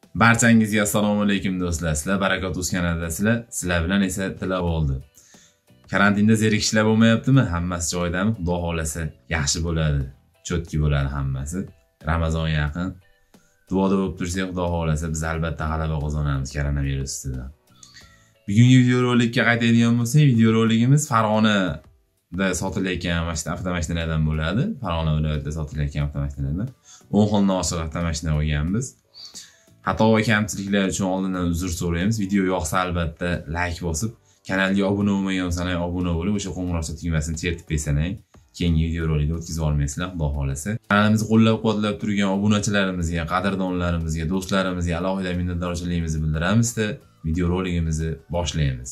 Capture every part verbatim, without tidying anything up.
Barchangizga assalomu alaykum do'stlar. Sizlar Barakat Uz kanaldasizlar. Sizlar bilan esa tilab oldi. Karantinda zerikishlar bo'lmayaptimi? Hammasi joyidami? Xudo xolasa yaxshi bo'ladi. Cho'tki bo'ladi hammasi. Ramazon yaqin. Duoda bo'lib tursak, Xudo xolasa biz albatta g'alaba qozonamiz koronavirus ustidan. Bugungi videorolikka qaytadigan bo'lsak, videorolikimiz Farg'onada sotilayotgan mashina avtomashinalardan bo'ladi. Farg'ona viloyatida sotilayotgan avtomashinalardan o'n xildan oshiq avtomashina olganmiz. Xato va kamchiliklar uchun oldindan uzr so'raymiz. Video yoqsa albatta like bosib, kanalga obuna bo'lmagan bo'lsangiz obuna bo'lib, o'sha qo'ng'iroqcha tugmasini chertib qo'ysangiz, keyingi videorolikni o'tkazib olmaysizlar, xudo xolasa. Kanalimizni qo'llab-quvvatlab turgan obunachilarimizga, qadrdonlarimizga, do'stlarimizga alohida minnatdorchiligimizni bildiramiz. Videorolikimizni boshlaymiz.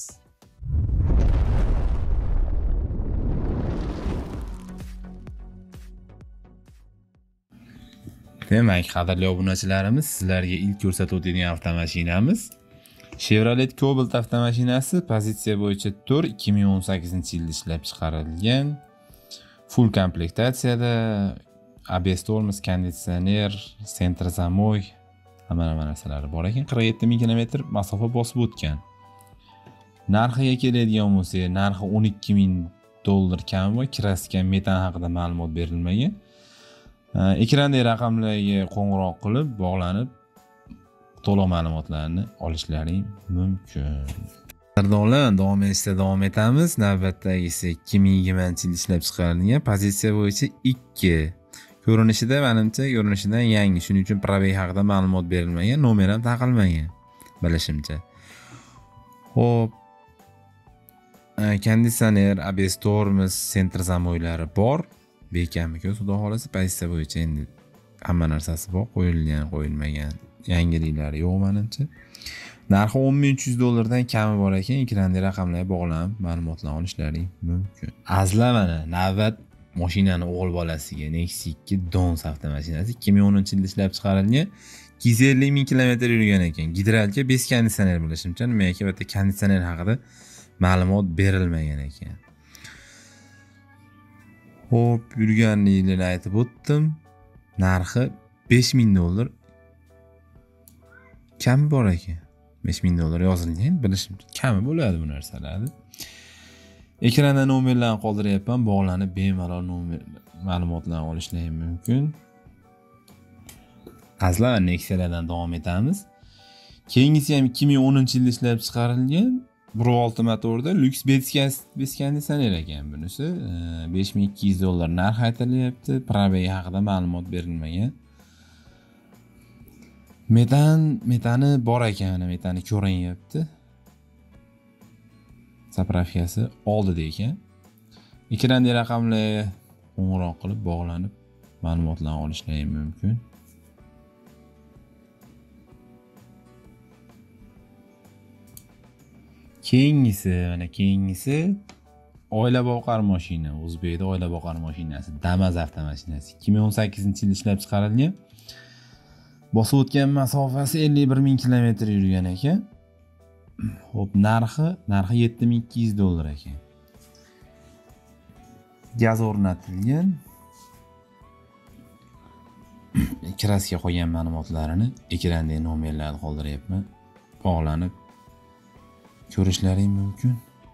Demak, qadrli obunachilarimiz, sizlarga ilk ko'rsatib o'tadigan avtomashinamiz Chevrolet Cobalt avtomashinasi, pozitsiya bo'yicha to'rt, ikki ming o'n sakkizinchi yilda ishlab chiqarilgan. Full komplektatsiyada A B S tormoz, konditsioner, sentr zamoy, hamma narsalari bor ekan. qirq yetti ming kilometr masofa bosib o'tgan. Narxiga keladigan bo'lsak, narxi o'n ikki ming dollar kami bor. Kirasiga metan haqida ma'lumot berilmagan. Ekrandagi raqamlarga qo'ng'iroq qilib, bog'lanib, to'liq ma'lumotlarni olishlaring mumkin. Qadrdonlar, davom etishda davom etamiz. Navbatdagisi ikki ming yigirmanchi yilda ishlab chiqarilgan, pozitsiya bo'yicha ikki. Ko'rinishida, menimcha, ko'rinishidan yangi. Shuning uchun probeg haqida ma'lumot berilmagan, nomer ham taqilmagan, bilishimcha. Xo'p, konditsioner, A B S tormoz, sentr zamoylari bor. Bekami ko'z, xudo xolasa, pozitsiya bo'yicha endi hamma narsasi bor, qo'yilgan, qo'yilmagan, yangiliklari yo'q menimcha. Narxi o'n ming uch yuz dollardan kami bor ekan. Ekrandagi raqamlarga bog'lanib ma'lumotlarni olishlaring mumkin. Azla mana navbat mashinani o'g'il bolasiga Nexia ikki Dons avtomashinasi ikki ming o'ninchi yilda ishlab chiqarilgan. ikki yuz ellik ming kilometr yurgan ekan. Gidralka bez konditsioner bilishimcha, nima ekan, bitta konditsioner haqida ma'lumot berilmagan ekan. Xo'p, yurganligini aytib o'tdim. Narxi besh ming dollar kami bor ekan. besh ming dollar yozilgan, bilishimcha kami bo'ladi bu narsalarni. Ekranda nomerlarni qoldiryapman, bog'lanib bemalol nomer ma'lumotlarni olishlaring mumkin. Azla va Nexialardan davom etamiz. Keyingisi ham ikki ming o'ninchi yilda ishlab chiqarilgan. bir olti motorda lyuks bez konditsioner ekan bunisi. besh ming ikki yuz dollar narx aytilyapti. Probeg haqida ma'lumot berilmagan. Metan, metani bor ekan, metani ko'rinyapti. Zapravkasi oldida ekan. Ekrandagi raqamlarga qo'ng'iroq qilib, bog'lanib ma'lumotlarni olishlaring mumkin. Keyingisi, mana keyingisi oila boqar mashina, O'zbekda oila boqar mashinasi, Damas avtomashinasi ikki ming o'n sakkizinchi yilda ishlab chiqarilgan. Bosib o'tgan masofasi ellik bir ming kilometr yurgan ekan. Xo'p, narxi, narxi yetti ming ikki yuz dollar ekan. Gaz o'rnatilgan. Kirasiga qo'ygan ma'lumotlarini ekrandagi nomerlarni qoldiryapman. Bog'lanib ko'rishlaring mumkin.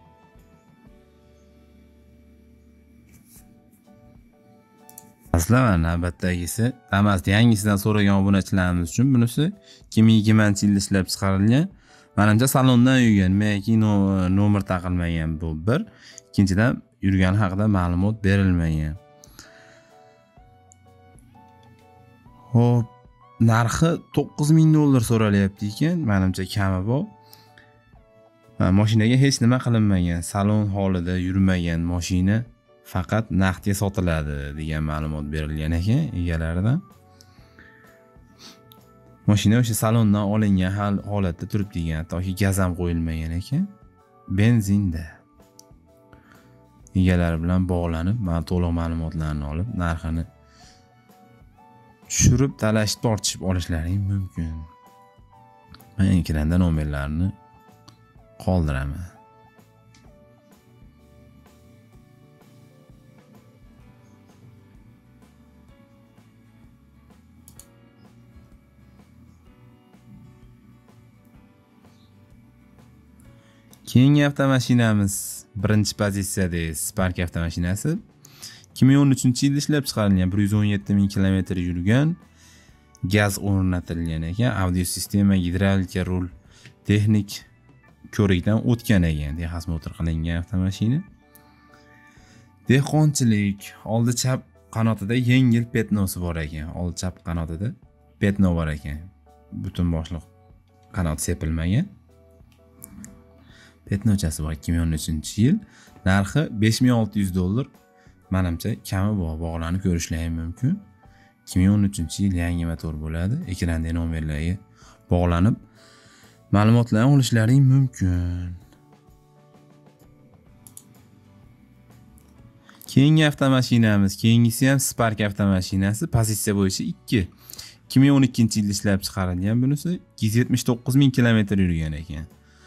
Aslan navbatdagisi Damas yangisidan so'ragan obunachilarimiz uchun bunisi ikki ming yigirmanchi yilda ishlab chiqarilgan. Menimcha salondan yurgan, menga nomer taqilmagan bu bir. Ikkinchidan yurgani haqida ma'lumot berilmagan. Xo'p, narxi to'qqiz ming dollar so'ralyapti ekan. Menimcha kami bor. Mashinaga hech nima qilinmagan, salon holida yurmagan mashina faqat naqdga sotiladi degan ma'lumot berilgan ekan egalaridan. Mashina o'sha salondan olingan holatda turibdi degan, hattoki gaz ham qo'yilmagan ekan. Benzinda. Egalari bilan bog'lanib, men to'liq ma'lumotlarni olib, narxini tushirib, talashib tortishib olishlaring mumkin. Men ekranda nomerlarni qoldiraman. Keyingi avtomashinamiz birinchi pozitsiyada Spark avtomashinasi. ikki ming o'n uchinchi yilda ishlab chiqarilgan, bir yuz o'n yetti ming kilometr yurgan, gaz o'rnatilgan ekan, audio sistema, gidravlika, rul, texnik ko'rikdan o'tgan ekan, dehasmotor qilingan avtomashina. Dehqonchilik, oldi chap qanotida yengil petnosi bor ekan, oldi chap qanotida petno bor ekan. Butun boshliq qanot sepilmagan. Petnochasi bor ikki ming o'n uchinchi yil. Narxi besh ming olti yuz dollar. Menimcha kami bor, bog'lanib ko'rishlar ham mumkin. ikki ming o'n uchinchi yil yangi motor bo'ladi. Ekranda nomerlarga bog'lanib ma'lumotlarni olishlaring mumkin. Keyingi avtomashinamiz, keyingisi ham Spark avtomashinasi, pozitsiya bo'yicha ikki. ikki ming o'n ikkinchi yilda ishlab chiqarilgan, bunisi ikki yuz yetmish to'qqiz ming kilometr yurgan ekan.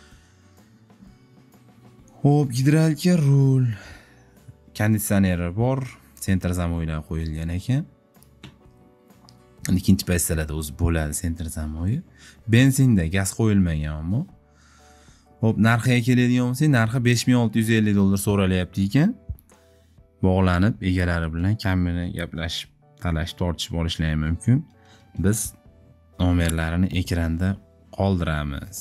Xo'p, gidravlika, rul, konditsioneri bor, sentr zamoylar qo'yilgan ekan. Ikkinchi pozitsiyalarda o'zi bo'ladi sentr zamoyi. Benzinda gaz qo'yilmagan ammo. Xo'p, narxiga keladigan bo'lsak, narxi besh ming olti yuz ellik dollar so'ralyapti ekan. Bog'lanib egalari bilan kamini gaplashib, talashib, tortishib olishlar mumkin. Biz nomerlarini ekranda qoldiramiz.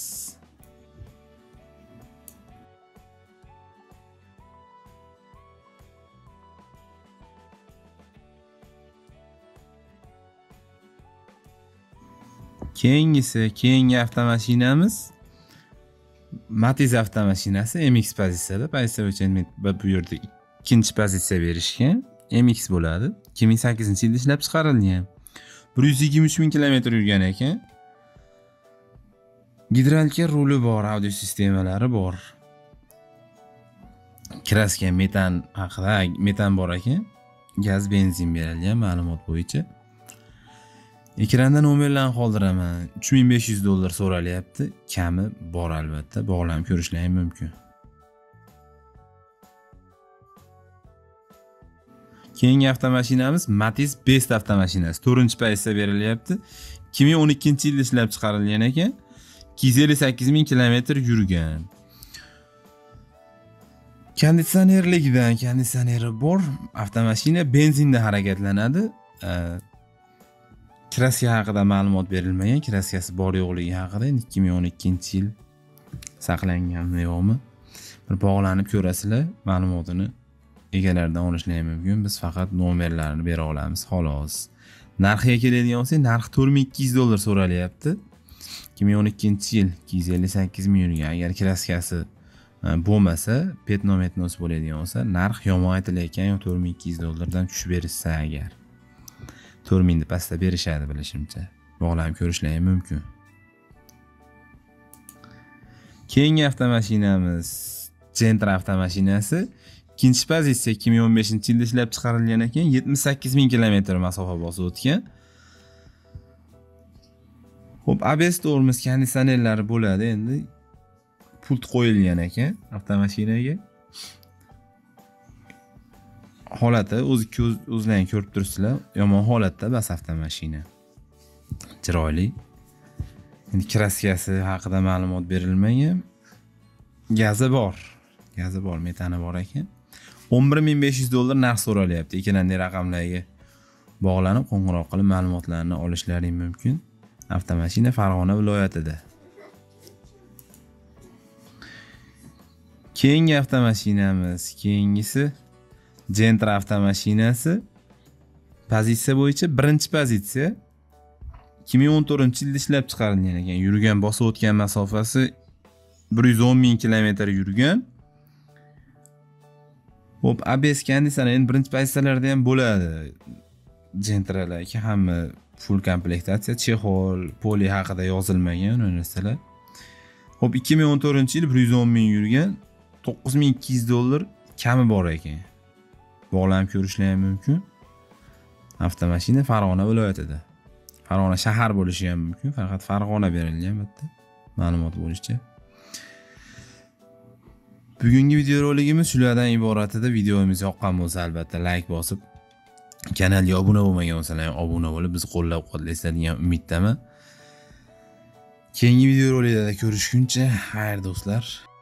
Keyingisi, keyingi avtomashinamiz Matiz avtomashinasi M X pozitsiyada. Pozitsiya bo'yicha bu yerda ikkinchi pozitsiya berishgan. M X bo'ladi. ikki ming sakkizinchi yilda ishlab chiqarilgan. bir yuz yigirma uch ming kilometr yurgan ekan. Gidravlika, ruli bor, audio sistemalari bor. Kraska, metan haqida, metan bor ekan. Gaz, benzin berilgan ma'lumot bo'yicha. Ekranda nomerlarni qoldiraman. uch ming besh yuz dollar so'ralyapti. Kami bor albatta. Bog'lanib ko'rishlar ham mumkin. Keyingi avtomashinamiz Matiz Best avtomashinasi. to'rtinchi pozitsiya berilyapti. ikki ming o'n ikkinchi yilda ishlab chiqarilgan ekan. ikki yuz ellik sakkiz ming kilometr yurgan. Konditsionerligidan, konditsioneri bor. Avtomashina benzinda harakatlanadi. Kraska haqida ma'lumot berilmagan. Kraskasi bor yo'qligi haqida ikki ming o'n ikkinchi yil saqlanganmi yo'qmi? Bir bog'lanib ko'rasizlar, ma'lumotini egalaridan olishlar mumkin. Biz faqat nomerlarini bera olamiz, xolos. Narxiga keladigan bo'lsak, narxi to'rt ming ikki yuz dollar so'ralyapti. ikki ming o'n ikkinchi yil ikki yuz ellik sakkiz ming yurgan. Agar kraskasi bo'lmasa, petno metnos bo'ladigan bo'lsa, narx yomon aytilayotgan, to'rt ming ikki yuz dollardan tushib berishsa agar. to'rt ming deb pastda berishadi bilishimcha. Bog'lanib ko'rishlar ham mumkin. Keyingi avtomashinamiz Gentra avtomashinasi. Ikkinchi pozitsiya ikki ming o'n beshinchi yilda ishlab chiqarilgan ekan, yetmish sakkiz ming kilometr masofa bosib o'tgan. Xo'p, A B S tormoz konditsionerlari bo'ladi endi. Pult qo'yilgan ekan avtomashinaga. Holati o'zi o'zlaring ko'rib turibsizlar, yomon holatda bas avtomashina. Chiroyli. Endi kraskasi haqida ma'lumot berilmagan. Gazi bor. Gazi bor, metani bor ekan. o'n bir ming besh yuz dollar narx so'ralyapti. Ekrandagi raqamlarga bog'lanib, qo'ng'iroq qilib ma'lumotlarni olishlaring mumkin. Avtomashina Farg'ona viloyatida. Keyingi avtomashinamiz, keyingisi Gentra avtomashinasi. Pozitsiya bo'yicha birinchi pozitsiya. ikki ming o'n to'rtinchi yilda ishlab chiqarilgan ekan. Yurgan, bosib o'tgan masofasi bir yuz o'n ming kilometr yurgan. Xo'p, A B S konditsioner endi birinchi pozitsiyalarda ham bo'ladi. Gentralarga hamma full komplektatsiya, chexol, poli haqida yozilmagan narsalar. Xo'p, ikki ming o'n to'rtinchi yil bir yuz o'n ming yurgan, to'qqiz ming ikki yuz dollar kami bor ekan. Bog'lanib ko'rishlar ham mumkin. Avtomashina Farg'ona viloyatida. Farg'ona shahar bo'lishi ham mumkin, faqat Farg'ona berilgan bitta ma'lumot bo'lishicha. Bugungi video roligimiz shulardan iborat edi. Videomiz yoqqan bo'lsa albatta like bosib, kanalga obuna bo'lmagan bo'lsalar ham obuna bo'lib, bizni qo'llab-quvvatlaysizlar degan umiddaman. Keyingi video roliklarda ko'rishguncha, xayr do'stlar.